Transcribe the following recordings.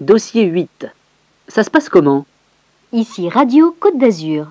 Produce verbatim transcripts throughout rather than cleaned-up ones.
Dossier huit. Ça se passe comment? Ici Radio Côte d'Azur.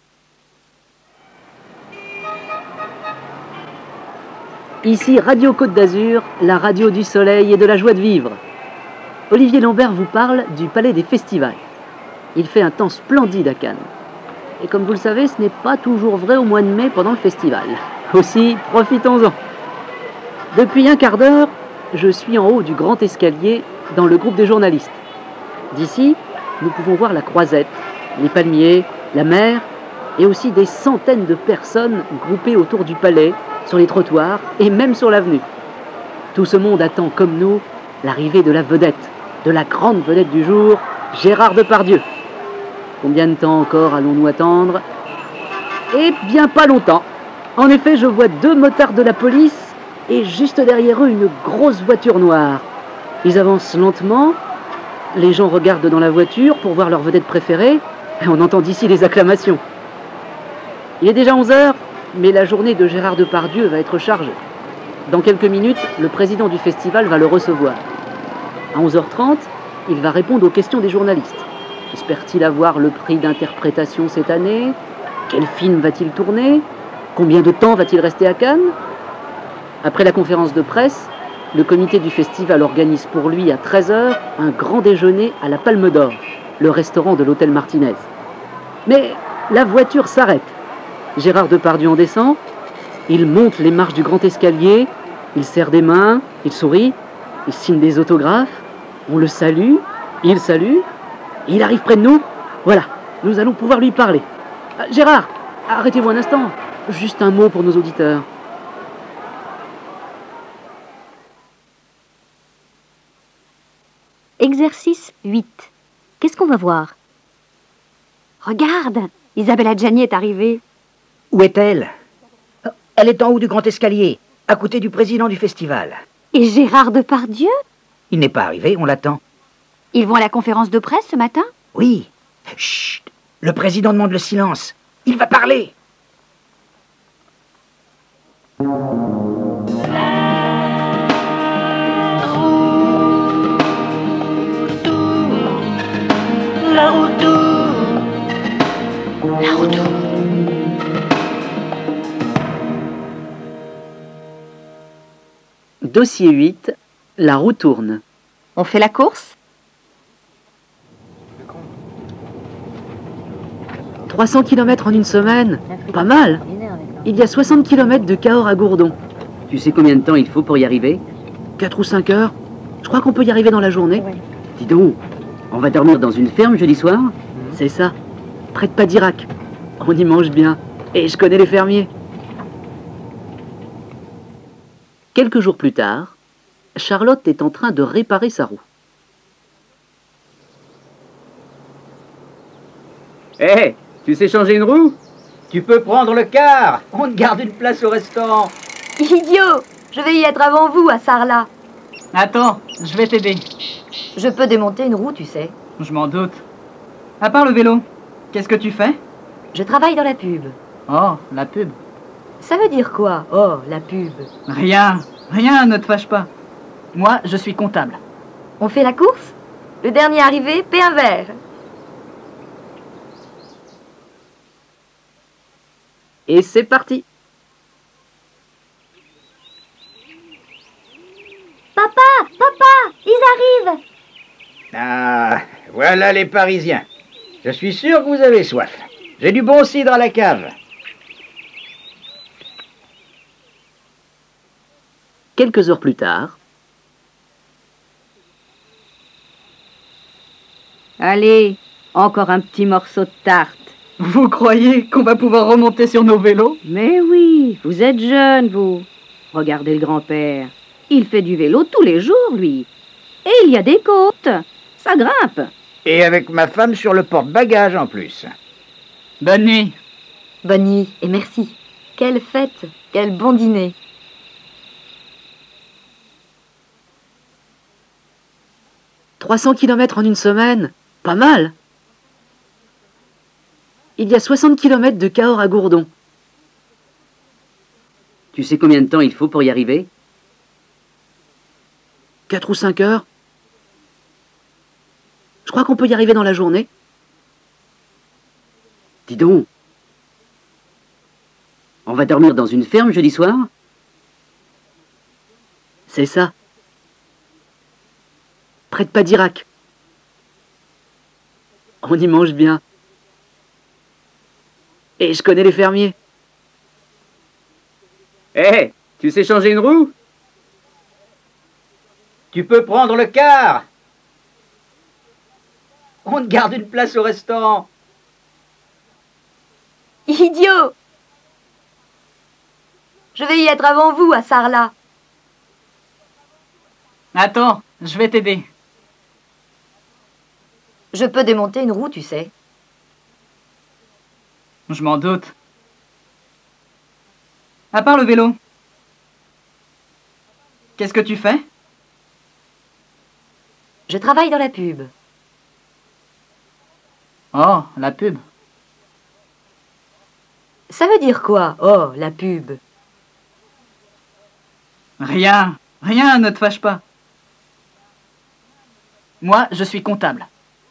Ici Radio Côte d'Azur, la radio du soleil et de la joie de vivre. Olivier Lambert vous parle du Palais des Festivals. Il fait un temps splendide à Cannes. Et comme vous le savez, ce n'est pas toujours vrai au mois de mai pendant le festival. Aussi, profitons-en. Depuis un quart d'heure, je suis en haut du grand escalier dans le groupe des journalistes. D'ici, nous pouvons voir la Croisette, les palmiers, la mer et aussi des centaines de personnes groupées autour du palais, sur les trottoirs et même sur l'avenue. Tout ce monde attend comme nous l'arrivée de la vedette, de la grande vedette du jour, Gérard Depardieu. Combien de temps encore allons-nous attendre? Eh bien pas longtemps. En effet, je vois deux motards de la police et juste derrière eux une grosse voiture noire. Ils avancent lentement, les gens regardent dans la voiture pour voir leur vedette préférée et on entend d'ici les acclamations. Il est déjà onze heures, mais la journée de Gérard Depardieu va être chargée. Dans quelques minutes, le président du festival va le recevoir. À onze heures trente, il va répondre aux questions des journalistes. Espère-t-il avoir le prix d'interprétation cette année? Quel film va-t-il tourner? Combien de temps va-t-il rester à Cannes? Après la conférence de presse, le comité du festival organise pour lui à treize heures un grand déjeuner à la Palme d'Or, le restaurant de l'hôtel Martinez. Mais la voiture s'arrête. Gérard Depardieu en descend, il monte les marches du grand escalier, il serre des mains, il sourit, il signe des autographes, on le salue, il salue, il arrive près de nous. Voilà, nous allons pouvoir lui parler. Ah, Gérard, arrêtez-vous un instant, juste un mot pour nos auditeurs. Exercice huit. Qu'est-ce qu'on va voir? Regarde, Isabelle Adjani est arrivée. Où est-elle? Elle est en haut du grand escalier, à côté du président du festival. Et Gérard Depardieu? Il n'est pas arrivé, on l'attend. Ils vont à la conférence de presse ce matin? Oui. Chut! Le président demande le silence. Il va parler. La route, la route. Dossier huit, la roue tourne. On fait la course? trois cents kilomètres en une semaine, pas mal. Il y a soixante kilomètres de Cahors à Gourdon. Tu sais combien de temps il faut pour y arriver? quatre ou cinq heures. Je crois qu'on peut y arriver dans la journée. Ouais. Dis donc, on va dormir dans une ferme jeudi soir? Mmh. C'est ça, près de Padirac. On y mange bien, et je connais les fermiers. Quelques jours plus tard, Charlotte est en train de réparer sa roue. Hé, hey, tu sais changer une roue? Tu peux prendre le car. On te garde une place au restaurant. Idiot! Je vais y être avant vous, à Sarlat. Attends, je vais t'aider. Je peux démonter une roue, tu sais. Je m'en doute. À part le vélo, qu'est-ce que tu fais? Je travaille dans la pub. Oh, la pub. Ça veut dire quoi? Oh, la pub. Rien, rien, ne te fâche pas. Moi, je suis comptable. On fait la course? Le dernier arrivé paie un verre. Et c'est parti. Papa, papa, ils arrivent. Ah, voilà les Parisiens. Je suis sûr que vous avez soif. J'ai du bon cidre à la cave. Quelques heures plus tard. Allez, encore un petit morceau de tarte. Vous croyez qu'on va pouvoir remonter sur nos vélos? Mais oui, vous êtes jeune, vous. Regardez le grand-père. Il fait du vélo tous les jours, lui. Et il y a des côtes. Ça grimpe. Et avec ma femme sur le porte-bagages en plus. Bonne nuit. Bonne nuit et merci. Quelle fête, quel bon dîner. trois cents kilomètres en une semaine, pas mal. Il y a soixante kilomètres de Cahors à Gourdon. Tu sais combien de temps il faut pour y arriver? quatre ou cinq heures. Je crois qu'on peut y arriver dans la journée. Dis donc. On va dormir dans une ferme jeudi soir? C'est ça. Près de Padirac. On y mange bien. Et je connais les fermiers. Hé, hey, tu sais changer une roue? Tu peux prendre le car. On te garde une place au restaurant. Idiot! Je vais y être avant vous, à Sarlat. Attends, je vais t'aider. Je peux démonter une roue, tu sais. Je m'en doute. À part le vélo, qu'est-ce que tu fais? Je travaille dans la pub. Oh, la pub. Ça veut dire quoi, oh, la pub? Rien, rien, ne te fâche pas. Moi, je suis comptable.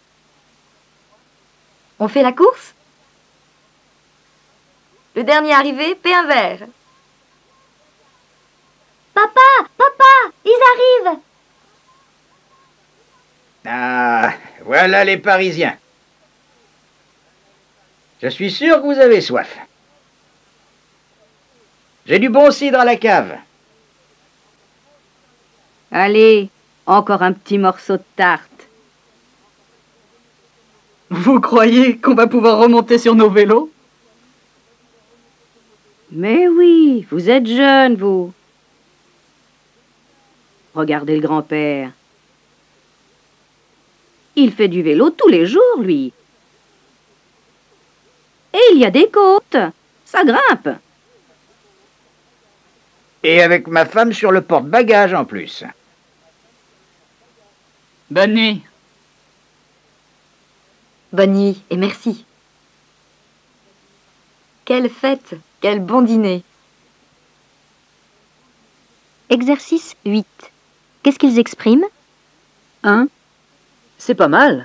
On fait la course? Le dernier arrivé, paie un verre. Papa, papa, ils arrivent. Ah, voilà les Parisiens. Je suis sûr que vous avez soif. J'ai du bon cidre à la cave. Allez, encore un petit morceau de tarte. Vous croyez qu'on va pouvoir remonter sur nos vélos? Mais oui, vous êtes jeune, vous. Regardez le grand-père. Il fait du vélo tous les jours, lui. Et il y a des côtes. Ça grimpe. Et avec ma femme sur le porte-bagages en plus. Bonne nuit. Bonne nuit et merci. Quelle fête, quel bon dîner. Exercice huit. Qu'est-ce qu'ils expriment? Un. C'est pas mal.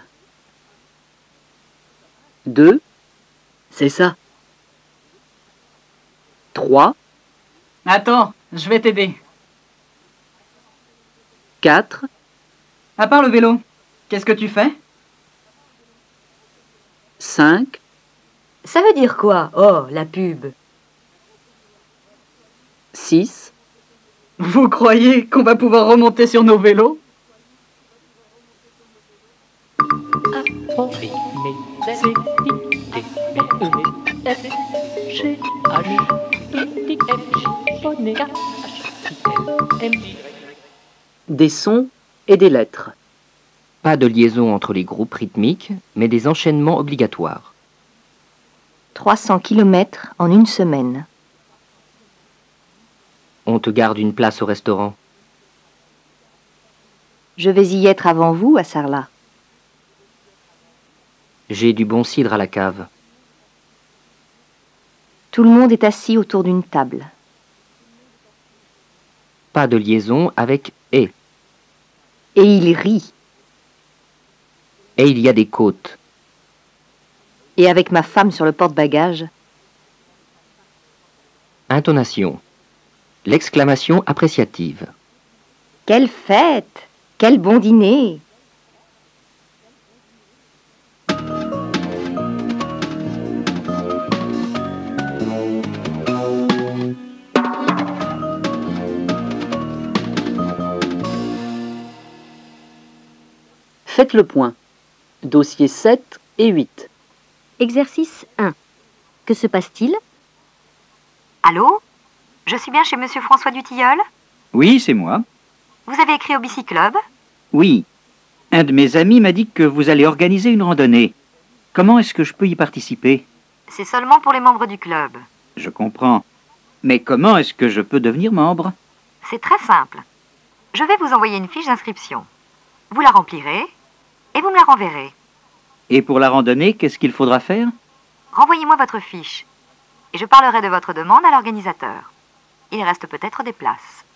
Deux. C'est ça. Trois. Attends, je vais t'aider. Quatre. À part le vélo, qu'est-ce que tu fais? Cinq. Ça veut dire quoi, oh, la pub? Six. Vous croyez qu'on va pouvoir remonter sur nos vélos? Des sons et des lettres. Pas de liaison entre les groupes rythmiques, mais des enchaînements obligatoires. trois cents kilomètres en une semaine. On te garde une place au restaurant. Je vais y être avant vous, à Sarlat. J'ai du bon cidre à la cave. Tout le monde est assis autour d'une table. Pas de liaison avec « et ». Et il rit. Et il y a des côtes. Et avec ma femme sur le porte-bagages. Intonation. L'exclamation appréciative. Quelle fête! Quel bon dîner! Faites le point. Dossiers sept et huit. Exercice un. Que se passe-t-il? Allô? Je suis bien chez Monsieur François Dutilleul? Oui, c'est moi. Vous avez écrit au Bicyclub? Oui. Un de mes amis m'a dit que vous allez organiser une randonnée. Comment est-ce que je peux y participer? C'est seulement pour les membres du club. Je comprends. Mais comment est-ce que je peux devenir membre? C'est très simple. Je vais vous envoyer une fiche d'inscription. Vous la remplirez et vous me la renverrez. Et pour la randonnée, qu'est-ce qu'il faudra faire? Renvoyez-moi votre fiche et je parlerai de votre demande à l'organisateur. Il reste peut-être des places.